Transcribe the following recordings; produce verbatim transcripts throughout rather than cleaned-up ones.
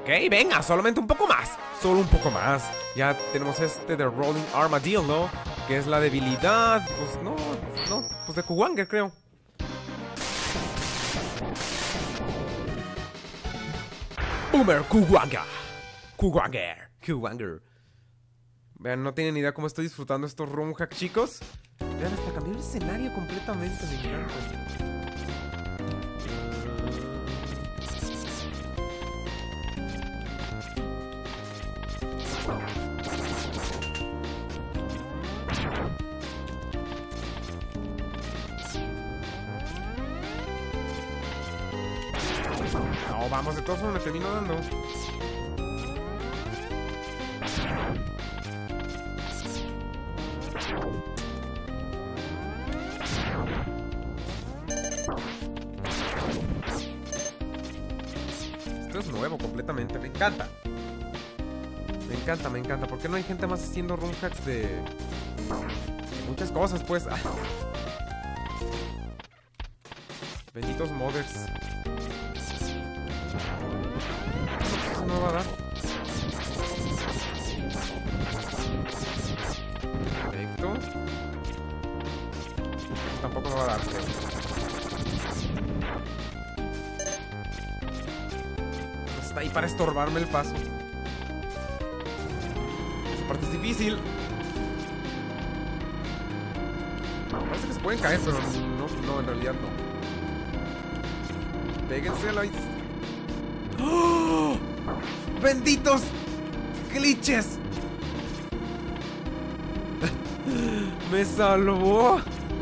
Ok, venga, solamente un poco más. Solo un poco más. Ya tenemos este de Rolling Armadillo, que es la debilidad. Pues no, no, pues de Kuwanger, creo. Boomer Kuwanger. Kuwanger. Kuwanger. Vean, no tienen idea cómo estoy disfrutando estos room hack, chicos. Vean, hasta cambió el escenario completamente. Me encanta. No, vamos, de todos modos me termino dando. Esto es nuevo completamente, me encanta. Me encanta, me encanta. ¿Por qué no hay gente más haciendo room hacks de... de muchas cosas, pues? Ah. Benditos modders. Eso no va a dar. Perfecto. Eso tampoco me va a dar, creo. Está ahí para estorbarme el paso. Esa parte es difícil. Parece que se pueden caer, pero no, no, en realidad no. Péguense a la... ¡Oh! ¡Benditos glitches! ¡Me salvó!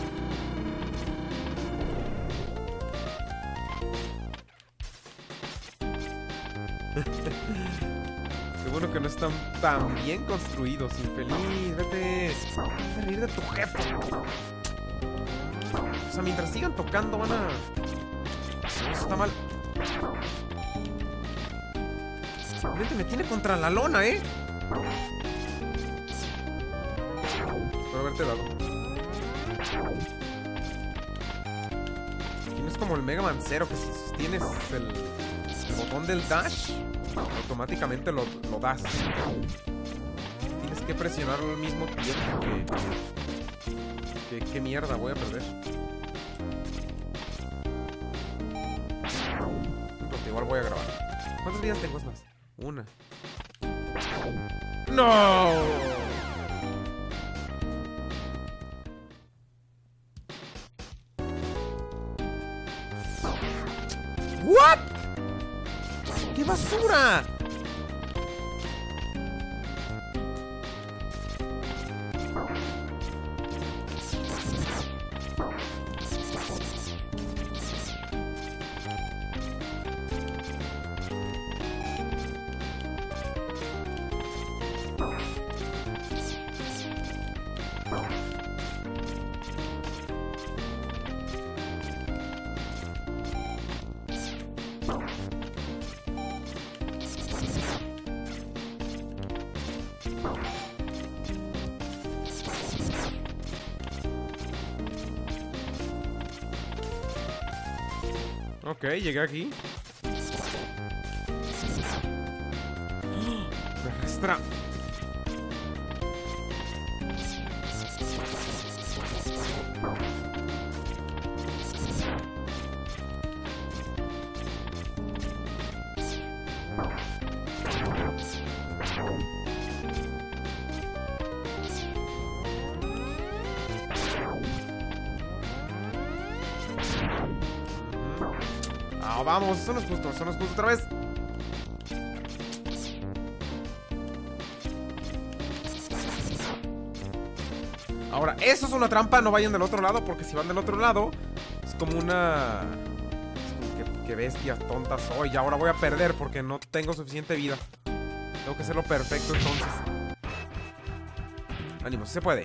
Qué bueno que no están tan bien construidos, infeliz. Vete. Vete a reír de tu jefe. O sea, mientras sigan tocando van a... Eso está mal. Vete, me tiene contra la lona, ¿eh? Espero haberte dado. Aquí no es como el Mega Man Zero, que si sostienes el, el botón del dash, automáticamente lo, lo das. Tienes que presionarlo al mismo tiempo. Que, que, que mierda, voy a perder. Porque igual voy a grabar. ¿Cuántas vidas tengo? Es más. Una. ¡No! ¿What? ¡Qué basura! Ok, llegué aquí. Me arrastra. Ah, vamos, eso no es justo, eso no es justo otra vez. Ahora, eso es una trampa, no vayan del otro lado, porque si van del otro lado es como una... Qué, qué bestia tonta soy. Y ahora voy a perder porque no tengo suficiente vida. Tengo que hacerlo perfecto entonces. Ánimo, si se puede.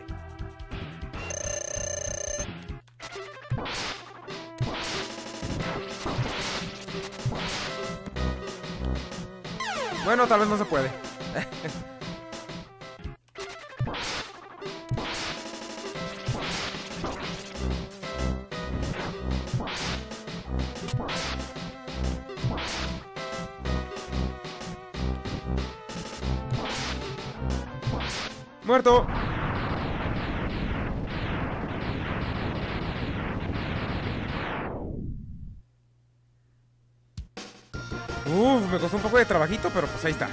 Bueno, tal vez no se puede. ¡Muerto! Uf, me costó un poco de trabajito, pero pues ahí está.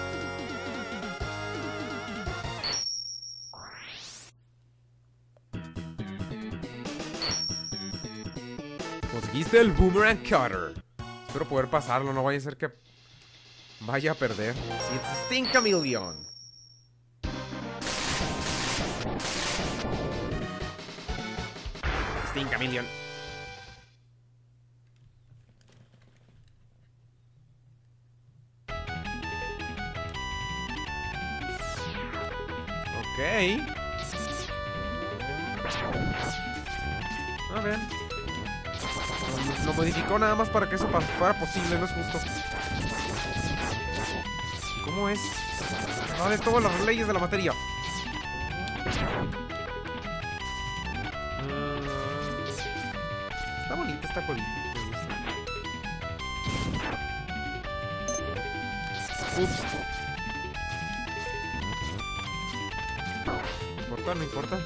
Conseguiste el Boomerang Cutter. Espero poder pasarlo, no vaya a ser que vaya a perder. Sí, it's Stinkchameleon. Stinkchameleon. Ok. A ver. Lo, lo modificó nada más para que eso fuera posible, no es justo. ¿Cómo es? No, de todas las leyes de la materia. Uh, está bonita esta colita, me gusta. Ups. No importa, no importa.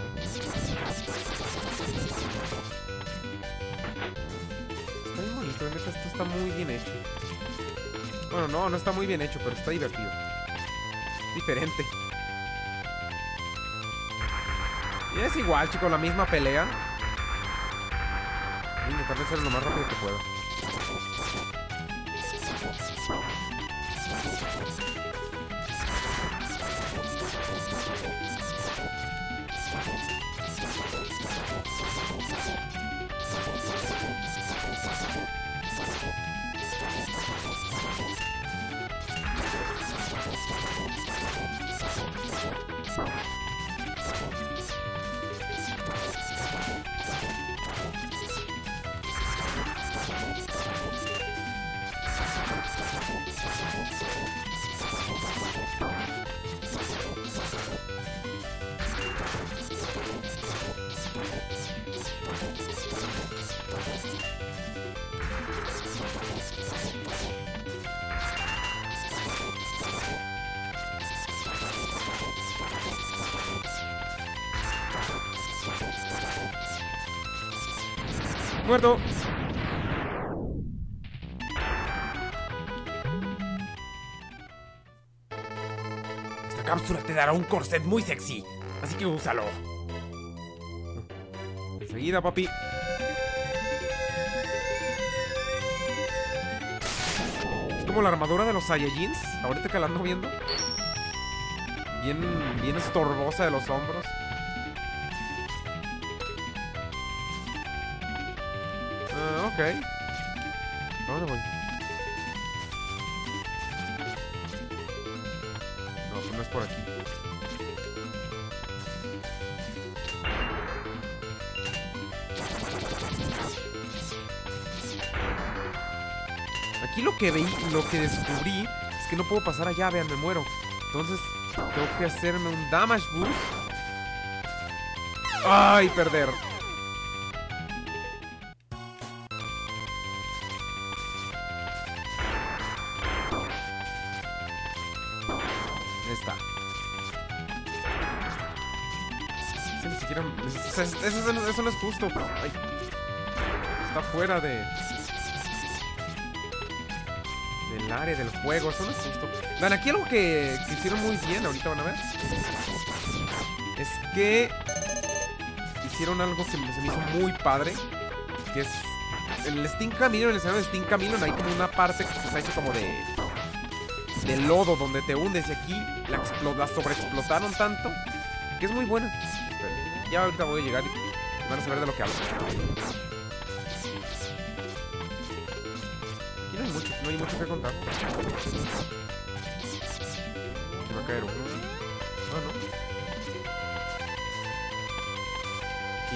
Está bien bonito, neta, esto está muy bien hecho. Bueno, no, no está muy bien hecho, pero está divertido. Diferente. Y es igual, chicos, la misma pelea. Voy a intentar hacerlo lo más rápido que pueda. Muerto. Esta cápsula te dará un corset muy sexy, así que úsalo. Enseguida, papi. Es como la armadura de los Saiyajins. Ahorita que la ando viendo. Bien, bien estorbosa de los hombros. Uh, ok. ¿A dónde voy? No, pues no es por aquí. Aquí lo que veí, lo que descubrí es que no puedo pasar allá, vean, me muero. Entonces tengo que hacerme un damage boost. ¡Ay, perder! Está. Eso ni siquiera... Eso, eso, eso, eso no es justo. Ay. Está fuera de... del área del juego. Eso no es justo. Vean, aquí algo que, que hicieron muy bien. Ahorita van a ver. Es que... hicieron algo que se me hizo muy padre. Que es... en el Stinkchameleon, en el escenario de Stinkchameleon, hay como una parte que está hecha como de... de lodo donde te hundes, y aquí la, la sobreexplotaron tanto que es muy buena. Espera, ya ahorita voy a llegar y van a saber de lo que hablo. Aquí no hay mucho, no hay mucho que contar. Se va a caer uno. No, no. Aquí.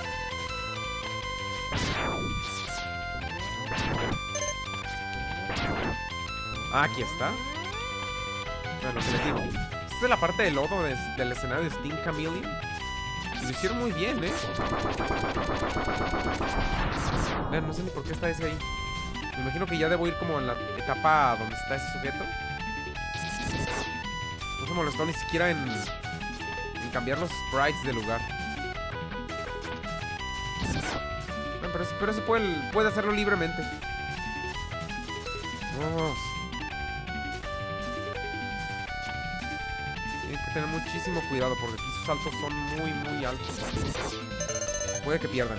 Ah, aquí está. Bueno, se les digo. Esta es la parte de lodo de, del escenario de Stinkchameleon. Y lo hicieron muy bien, ¿eh? Vean, no sé ni por qué está ese ahí. Me imagino que ya debo ir como en la etapa donde está ese sujeto. No se molestó ni siquiera en cambiar los sprites de lugar. No, pero, pero eso puede, puede hacerlo libremente. Vamos. Tienen que tener muchísimo cuidado porque aquí sus saltos son muy, muy altos. Puede que pierdan.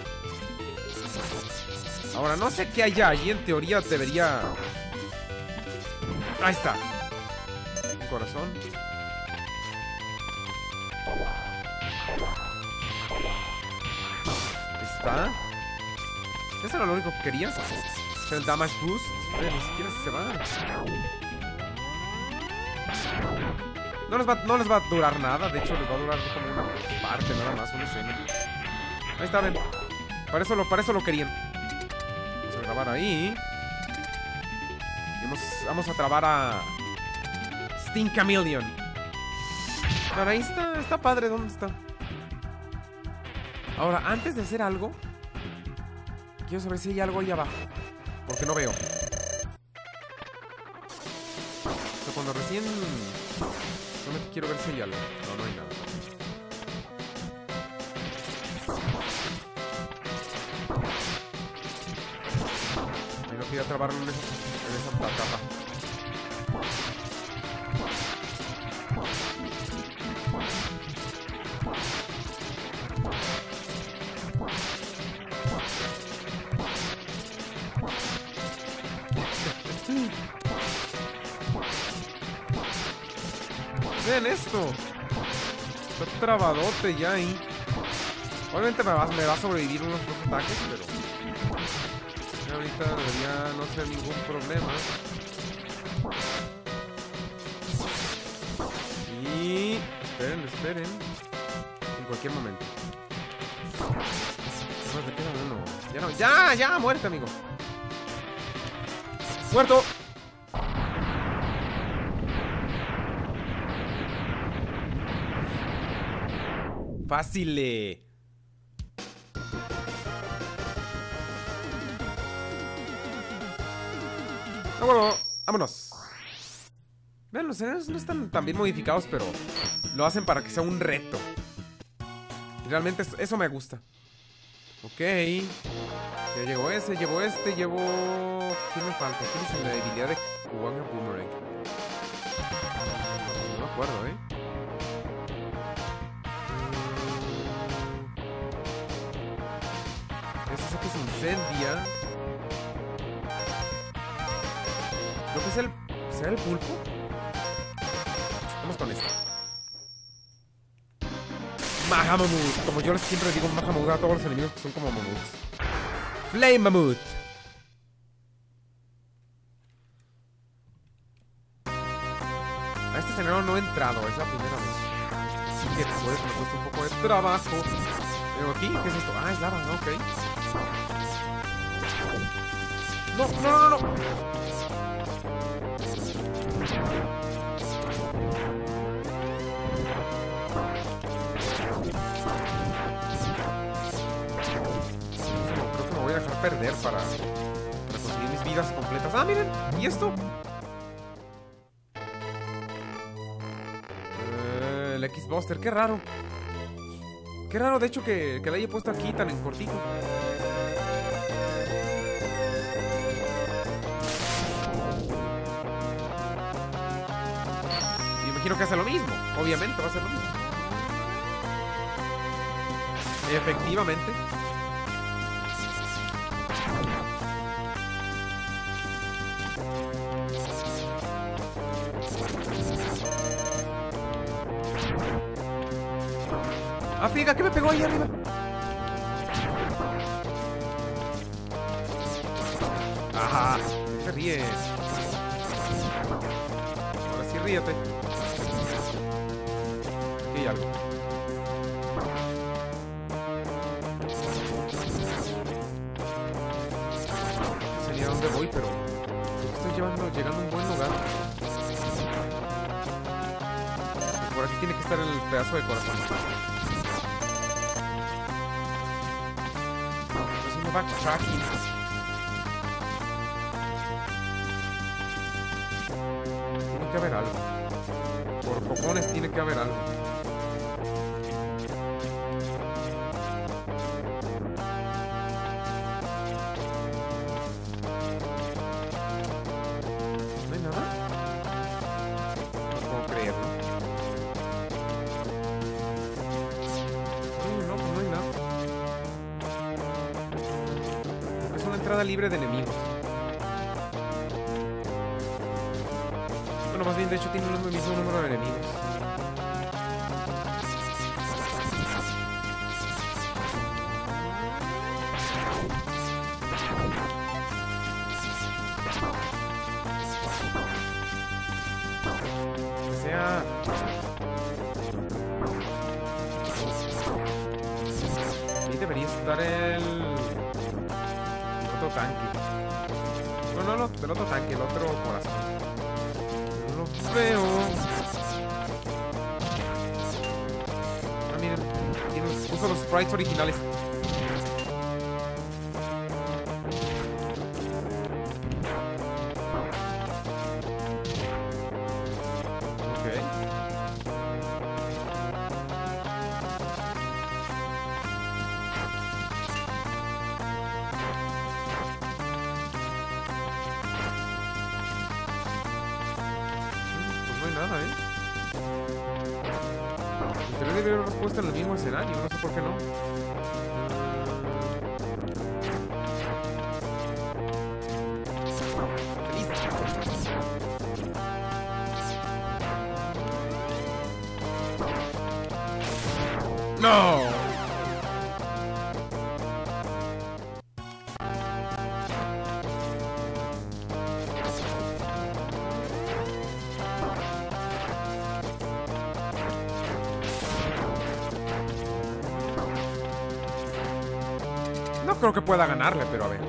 Ahora, no sé qué hay allí. En teoría debería... Ahí está. Un corazón. Ahí está. Eso era lo único que quería. El damage boost. Oye, ni siquiera se va. No les va, no les va a durar nada. De hecho, les va a durar como una parte nada más, una escena. Ahí está, ven. Para eso lo, para eso lo querían. Vamos a grabar ahí. Y vamos, vamos a trabar a Sting Chameleon. Pero ahí está, está padre. ¿Dónde está? Ahora, antes de hacer algo, quiero saber si hay algo ahí abajo. Porque no veo. O sea, cuando recién... Solamente quiero ver si hay algo. No, no hay nada. Ahí no quería trabarlo en esa, en esa tapa. Vean esto. Está trabadote ya ahí. Obviamente me va, me va a sobrevivir unos dos ataques, pero ahorita debería no ser ningún problema. Y... esperen, esperen. En cualquier momento. No, te queda uno. Ya no, ya, ya, muerte, amigo. ¡Muerto! Fácil. Ah, bueno, vámonos. Vean, los escenarios no están tan bien modificados, pero lo hacen para que sea un reto. Y realmente eso me gusta. Ok. Ya llegó ese, llevo este, llevo... ¿Quién me falta? ¿Quién es la debilidad de Kuwanga Boomerang? No me acuerdo, ¿eh? Ese que se incendia. Creo que es el... ¿será el pulpo? Vamos con esto. Mahamamut. Como yo siempre digo Mahamamut a todos los enemigos que son como mamuts. Flame Mammoth. A este escenario no he entrado, es la primera vez. Así que puede que me cueste un poco de trabajo. Pero aquí, ¿qué es esto? Ah, es lava, ok. No, no, no, no, no. Creo que me voy a dejar perder para, para conseguir mis vidas completas. Ah, miren, ¿y esto? Eh, el X-Buster, qué raro. Qué raro, de hecho, que, que la haya puesto aquí tan en cortito. Y imagino que hace lo mismo. Obviamente va a hacer lo mismo. Efectivamente. Ah, friega, ¿qué me pegó ahí arriba? Ajá, te ríes. Ahora sí ríete. Aquí hay algo. No sé ni a dónde voy, pero estoy llevando, llegando a un buen lugar. Por aquí tiene que estar el pedazo de corazón. Backtracking. Tiene que haber algo. Por cojones tiene que haber algo. entrada libre de enemigos. Bueno, más bien, de hecho, tiene el mismo número de enemigos. Que sea... Ahí debería estar el... el otro tanque. No, no, no, el otro tanque, el otro corazón. No lo veo. Ah, miren, tiene, puso los sprites originales. Nada, ¿eh? Pero debe haber puesto en el mismo escenario, no sé por qué no. ¡No! No creo que pueda ganarle, pero a ver.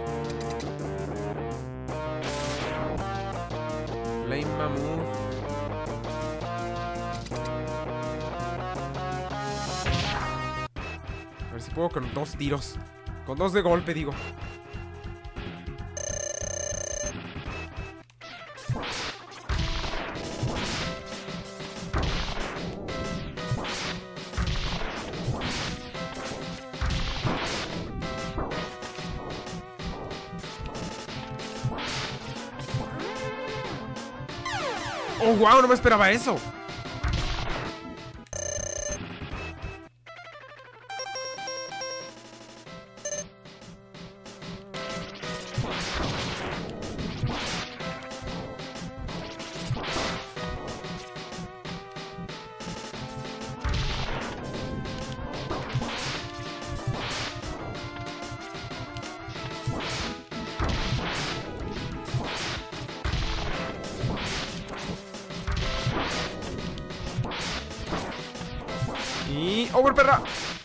Flame Mammoth. A ver si puedo con dos tiros. Con dos de golpe, digo. ¡Oh, wow! No me esperaba eso. Y... ¡over, perra!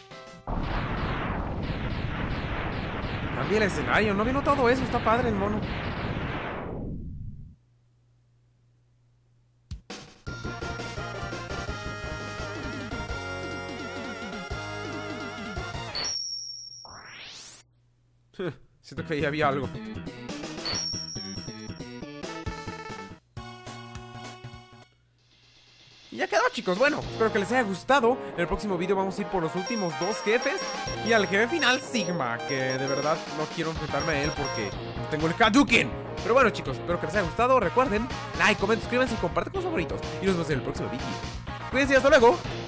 Cambia el escenario. No había notado eso. Está padre el mono. Siento que ahí había algo. Y ya quedó, chicos. Bueno, espero que les haya gustado. En el próximo video vamos a ir por los últimos dos jefes y al jefe final, Sigma, que de verdad no quiero enfrentarme a él porque no tengo el Hadouken. Pero bueno, chicos, espero que les haya gustado. Recuerden, like, comenten, suscríbanse y compartan con sus favoritos. Y nos vemos en el próximo video. Cuídense y hasta luego.